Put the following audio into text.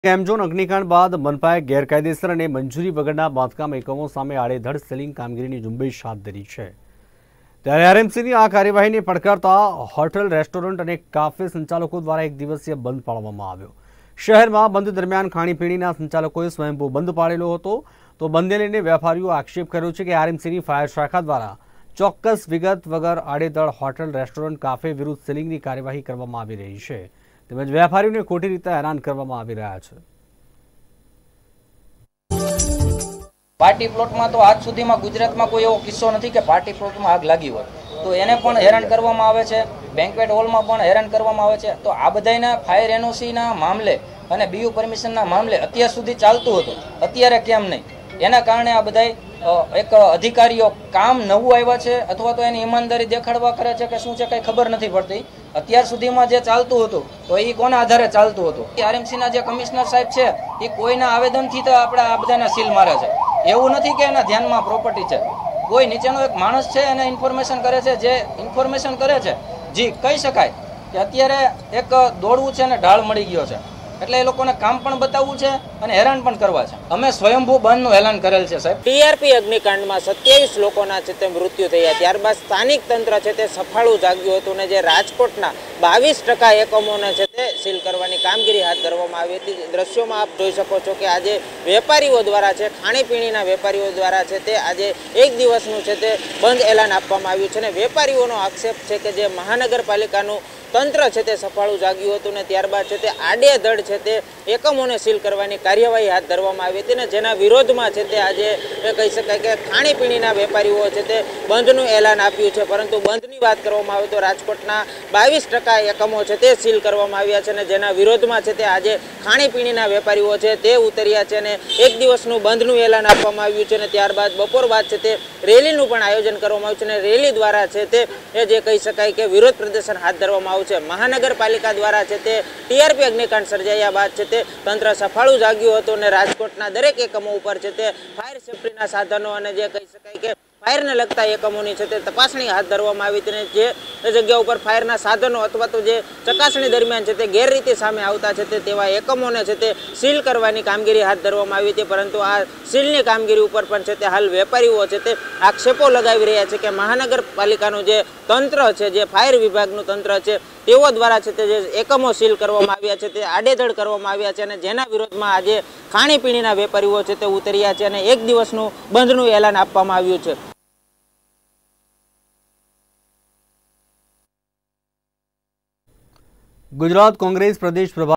કેમઝોન અગ્નિકાંડ બાદ મનપાએ ગેરકાયદેસર અને મંજૂરી વગરના બાંધકામ એકમો સામે આડેધડ સીલિંગ કામગીરીની ઝુંબેશ હાથ ધરી છે। ત્યારે આરએમસીની આ કાર્યવાહીને પડકારતા હોટલ, રેસ્ટોરન્ટ અને કાફે સંચાલકો દ્વારા એક દિવસીય બંધ પાળવામાં આવ્યો। શહેરમાં બંધ દરમિયાન ખાણીપીણીના સંચાલકોએ સ્વયંભૂ બંધ પાળેલો હતો। તો બંધને લઈને વેપારીઓ આક્ષેપ કર્યો છે કે આરએમસીની ફાયર શાખા દ્વારા ચોક્કસ વિગત વગર આડેધડ હોટલ, રેસ્ટોરન્ટ, કાફે વિરુદ્ધ સીલિંગની કાર્યવાહી કરવામાં આવી રહી છે। તેમજ વેપારીઓને ખોટી રીતે હેરાન કરવામાં આવી રહ્યા છે। પાર્ટી પ્લોટમાં તો આજ સુધીમાં ગુજરાતમાં કોઈ એવો કિસ્સો નથી કે પાર્ટી પ્લોટમાં આગ લાગી હોય તો એને પણ હેરાન કરવામાં આવે છે, બેન્ક્વેટ હોલમાં પણ હેરાન કરવામાં આવે છે। તો આ બધાના ફાયર એનઓસીના મામલે અને બીયુ પરમિશનના મામલે અત્યાર સુધી ચાલતું હતું, અત્યારે કેમ નહીં? એના કારણે આ બધા એક અધિકારીઓ કામ નવું આવ્યા છે અથવા તો એની ઈમાનદારી દેખાડવા કરે છે કે શું છે કંઈ ખબર નથી પડતી। અત્યાર સુધીમાં જે ચાલતું હતું તો એ કોના આધારે ચાલતું હતું? આરએમસીના જે કમિશનર સાહેબ છે એ કોઈના આવેદનથી તો આપણે આ બધાના સીલ મારે છે। એવું નથી કે એના ધ્યાનમાં પ્રોપર્ટી છે, કોઈ નીચેનો એક માણસ છે એને ઇન્ફોર્મેશન કરે છે, જે ઇન્ફોર્મેશન કરે છે જી કહી શકાય કે અત્યારે એક દોડવું છે અને ઢાળ મળી ગયો છે, એટલે એ લોકોને કામ પણ બતાવવું છે અને હેરાન પણ કરવા છે। અમે સ્વયંભૂ બંધનું એલાન કરેલ છે સાહેબ। ટીઆરપી અગ્નિકાંડમાં 27 લોકોના છે તે મૃત્યુ થયા, ત્યારબાદ સ્થાનિક તંત્ર છે તે સફાળું જાગ્યું હતું ને જે રાજકોટના 22% એકમોને છે તે સીલ કરવાની કામગીરી હાથ ધરવામાં આવી હતી। દ્રશ્યોમાં આપ જોઈ શકો છો કે આજે વેપારીઓ દ્વારા છે, ખાણીપીણીના વેપારીઓ દ્વારા છે તે આજે એક દિવસનું છે તે બંધ એલાન આપવામાં આવ્યું છે અને વેપારીઓનો આક્ષેપ છે કે જે મહાનગરપાલિકાનું તંત્ર છે તે સફાળું જાગ્યું હતું ને ત્યારબાદ છે તે આડેધડ છે તે એકમોને સીલ કરવાની કાર્યવાહી હાથ ધરવામાં આવી હતી ને જેના વિરોધમાં છે તે આજે કહી શકાય કે ખાણીપીણીના વેપારીઓ છે તે બંધનું એલાન આપ્યું છે। પરંતુ બંધની વાત કરવામાં આવે તો રાજકોટના 22% એકમો છે તે સીલ કરવામાં આવ્યા છે અને જેના વિરોધમાં છે તે આજે ખાણીપીણીના વેપારીઓ છે તે ઉતર્યા છે અને એક દિવસનું બંધનું એલાન આપવામાં આવ્યું છે અને ત્યારબાદ બપોર બાદ છે તે રેલીનું પણ આયોજન કરવામાં આવ્યું છે અને રેલી દ્વારા છે તે જે કહી શકાય કે વિરોધ પ્રદર્શન હાથ ધરવામાં આવ્યું છે। મહાનગરપાલિકા દ્વારા છે તે ટીઆરપી અગ્નિકાંડ સર્જાયા બાદ છે તે તંત્ર સફાળું જાગ્યું હતું અને રાજકોટના દરેક એકમો ઉપર છે તે ફાયર સેફ્ટીના સાધનો અને જે કહી શકાય કે ફાયરને લગતા એકમોની છે તે તપાસણી હાથ ધરવામાં આવી હતી અને જે જગ્યા ઉપર ફાયરના સાધનો અથવા તો જે ચકાસણી દરમિયાન છે તે ગેરરીતિ સામે આવતા છે તેવા એકમોને છે તે સીલ કરવાની કામગીરી હાથ ધરવામાં આવી હતી। પરંતુ આ સીલની કામગીરી ઉપર પણ છે તે હાલ વેપારીઓ છે તે આક્ષેપો લગાવી રહ્યા છે કે મહાનગરપાલિકાનું જે તંત્ર છે, જે ફાયર વિભાગનું તંત્ર છે તેઓ દ્વારા છે તે જે એકમો સીલ કરવામાં આવ્યા છે તે આડેધડ કરવામાં આવ્યા છે અને જેના વિરોધમાં આજે ખાણીપીણીના વેપારીઓ છે તે ઉતર્યા છે અને એક દિવસનું બંધનું એલાન આપવામાં આવ્યું છે। ગુજરાત કોંગ્રેસ પ્રદેશ પ્રભારી